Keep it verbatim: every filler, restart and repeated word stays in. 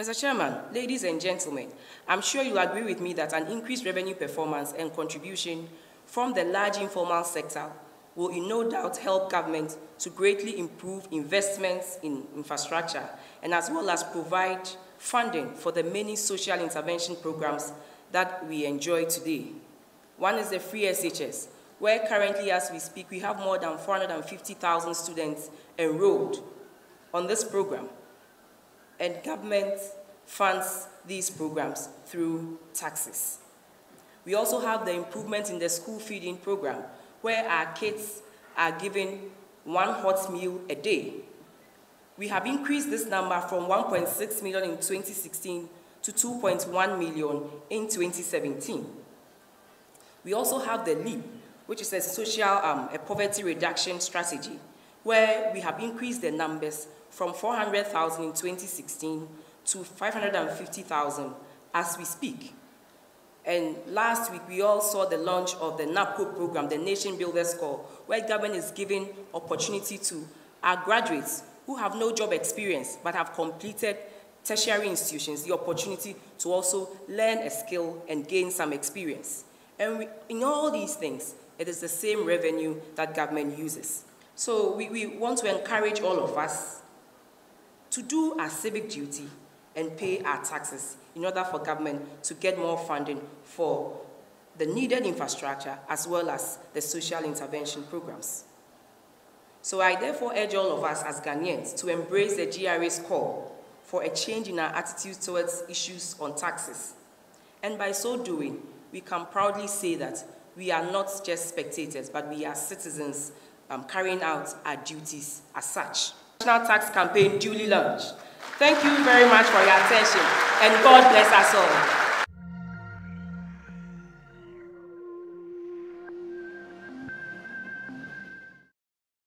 Mister Chairman, ladies and gentlemen, I'm sure you agree with me that an increased revenue performance and contribution from the large informal sector will in no doubt help government to greatly improve investments in infrastructure and as well as provide funding for the many social intervention programs that we enjoy today. One is the free S H S, where currently as we speak, we have more than four hundred fifty thousand students enrolled on this program. And government funds these programs through taxes. We also have the improvement in the school feeding program, where our kids are given one hot meal a day. We have increased this number from one point six million in twenty sixteen to two point one million in twenty seventeen. We also have the LEAP, which is a social um, a poverty reduction strategy, where we have increased the numbers from four hundred thousand in twenty sixteen to five hundred fifty thousand as we speak. And last week, we all saw the launch of the NAPCO program, the Nation Builders Corps, where government is giving opportunity to our graduates who have no job experience but have completed tertiary institutions the opportunity to also learn a skill and gain some experience. And we, in all these things, it is the same revenue that government uses. So we, we want to encourage all of us to do our civic duty and pay our taxes in order for government to get more funding for the needed infrastructure as well as the social intervention programs. So I therefore urge all of us as Ghanaians to embrace the G R A's call for a change in our attitude towards issues on taxes. And by so doing, we can proudly say that we are not just spectators, but we are citizens um, carrying out our duties as such. National Tax Campaign duly launched. Thank you very much for your attention, and God bless us all.